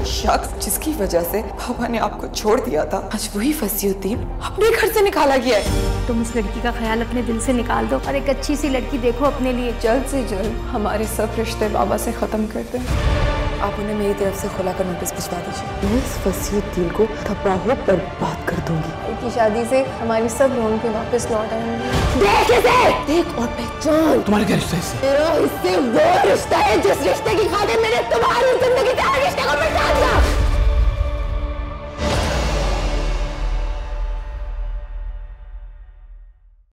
शख्स जिसकी वजह से पापा ने आपको छोड़ दिया था, आज वही फसीउद्दीन अपने घर से निकाला गया है। तुम उस लड़की का ख्याल अपने दिल से निकाल दो और एक अच्छी सी लड़की देखो अपने लिए। जल्द से जल्द हमारे सब रिश्ते बाबा से खत्म कर दें। आप उन्हें मेरी तरफ से खुला का नोटिस भिजवा दीजिए। मैं इस फसीउद्दीन को तबाह बर्बाद कर दूंगी। की शादी से हमारी सब रौनकें वापस लौट आएंगी। देख इसे, देख और पहचान। तुम्हारे क्या रिश्ता है इससे? मेरा इससे वो रिश्ता है जिस रिश्ते की खातिर मैंने तुम्हारी जिंदगी से हर रिश्ते को मिटा दिया।